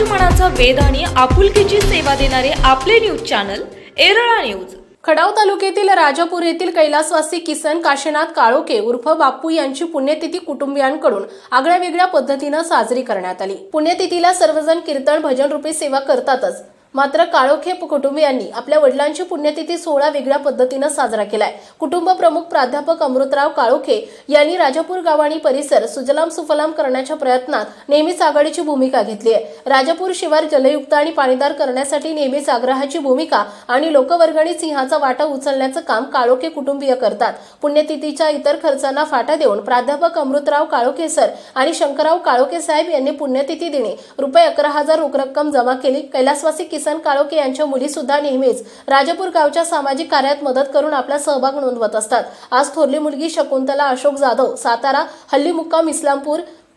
समाज मनाचा वेध आणि आपुलकीची सेवा देणारे आपले news channel Erala news. Khatav तालुक्यातील राजापूर येथील कैलासवासी किसन काशीनाथ काळोखे उर्फ बापू यांची पुण्यतिथी कुटुंबियांकडून आगळ्यावेगळ्या पद्धतीने साजरी करण्यात आली। पुण्यतिथीला सर्वजण कीर्तन भजन रूपी सेवा करतातच, मात्र काळोखे कुटुंबियांनी आपल्या वडिलांची पुण्यतिथी सोहळा वेगळ्या पद्धतीने साजरा केलाय। कुटुंब प्रमुख प्राध्यापक अमृतराव काळोखे यांनी राजापूर गाव आणि परिसर सुजलाम सुफलाम करण्याच्या प्रयत्नात नेहमीच आघाडीची भूमिका घेतली आहे। राजापूर शिवार जलयुक्त आणि पाणीदार करण्यासाठी नेहमीच आग्रहाची भूमिका आणि लोकवर्गणी सिंहाचा वाटा उचलण्याचं काम काळोखे कुटुंबीय करतात। पुण्यतिथीच्या इतर खर्चांना फाटा देऊन प्राध्यापक अमृतराव काळोखे सर आणि शंकरराव काळोखे साहेब यांनी पुण्यतिथी दिनी ₹11,000 रोख रक्कम जमा केली। कैलासवासी किसन काळोखे यांच्या मुली सुद्धा नेहमीच राजापूर गावच्या सामाजिक कार्यात मदत करून आपला सहभाग नोंदवत असतात। आज थोरली मुलगी शकुंतला अशोक जाधव सातारा हल्ली मुक्काम इस्लामपूर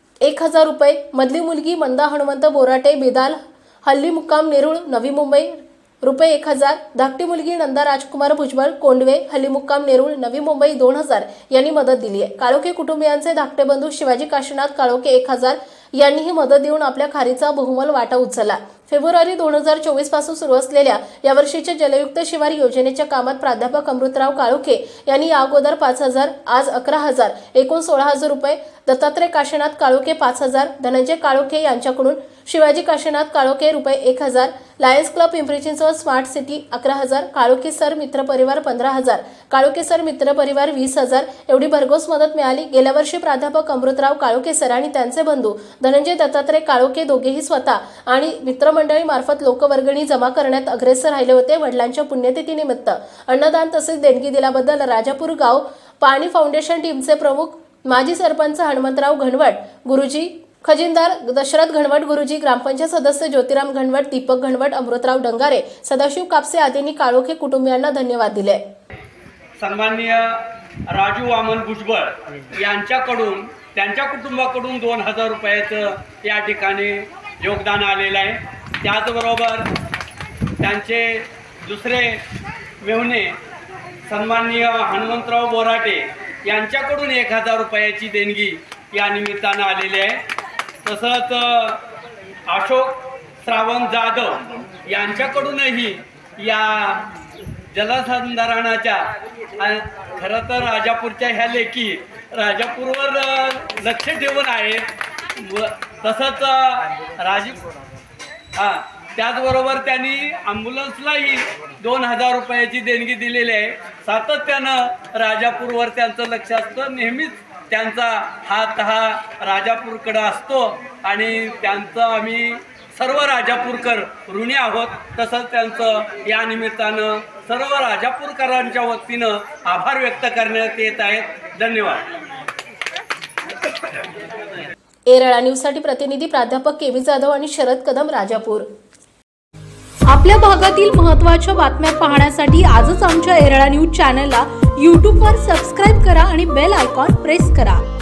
₹1,000, मधली मुलगी मंदा हनुमंत बोराटे बेदाल हल्ली मुक्काम नेरूळ नवी मुंबई ₹1,000, धाकटी मुलगी नंदा राजकुमार भुजबळ कोंडवे हल्ली मुक्काम नेरूळ नवी मुंबई 2,000 यांनी मदत दिली आहे। काळोखे कुटुंबियांचे धाकटे बंधू शिवाजी काशीनाथ काळोखे 1,000 यांनीही मदत देऊन आपल्या खारीचा बहुमोल वाटा उचलला। फेब्रुवारी 2024 पासून सुरू असलेल्या यावर्षीच्या जलयुक्त शिवार योजनेच्या कामात प्राध्यापक अमृतराव काळोखे यांनी या अगोदर 5,000, आज 11,000, एकूण ₹16,000, दत्तात्रय काशीनाथ काळोखे 5,000, धनंजय काळोखे यांच्याकडून Shivaji Kashinath Kalokhe ₹1,000, lions club Pimpri Chinchwad smart city 11,000, Kalokhe sir मित्र परिवार 15,000, काळोखे सर मित्र परिवार 20,000 एवढी भरघोस मदत मिळाली। गेल्या वर्षी प्राध्यापक अमृतराव काळोखे सर आणि त्यांचे बंधू धनंजय दत्तात्रय काळोखे दोघेही स्वतः आणि मित्रमंडळी मार्फत लोकवर्गणी जमा करण्यात अग्रेसर राहिले होते। वडिलांच्या पुण्यतिथीनिमित्त अन्नदान तसेच देणगी दिल्याबद्दल राजापूर गाव पाणी फाउंडेशन टीमचे प्रमुख माजी सरपंच हनुमंतराव घनवट गुरुजी, खजिनदार दशरथ घनवट गुरुजी, ग्रामपंचायत सदस्य ज्योतिराम घनवट, दीपक घनवट, अमृतराव डंगारे, सदाशिव कापसे आदींनी काळोखे कुटुंबियांना धन्यवाद दिले। सन्माननीय राजू वामन भुजबळ यांच्याकडून त्यांच्या कुटुंबाकडून ₹2,000 या ठिकाणी योगदान आलेलं आहे। त्याचबरोबर त्यांचे दुसरे मेहुणे सन्माननीय हनुमंतराव बोराटे यांच्याकडून ₹1,000 देणगी या निमित्तानं आलेली आहे। तसंच अशोक श्रावण जाधव यांच्याकडूनही या जलसंधारणाच्या खरं तर राजापूरच्या ह्या लेकी राजापूरवर लक्ष ठेवून आहेत। तसंच त्याचबरोबर त्यांनी ॲम्ब्युलन्सलाही ₹2,000 देणगी दिलेली आहे। सातत्यानं राजापूरवर त्यांचं लक्ष असतं, नेहमीच त्यांचा हात हा राजापूरकडे असतो आणि त्यांचं आम्ही सर्व राजापूरकर ऋणी आहोत। तसंच त्यांचं या निमित्तानं सर्व राजापूरकरांच्या वतीनं आभार व्यक्त करण्यात येत आहेत। धन्यवाद। एरळा न्यूजसाठी प्रतिनिधी प्राध्यापक केवी जाधव आणि शरद कदम, राजापूर। आपल्या भागातील महत्त्वाच्या बातम्या पाहण्यासाठी आजच आमच्या एरळा न्यूज चॅनलला YouTube वर सबस्क्राइब करा आणि बेल आयकॉन प्रेस करा।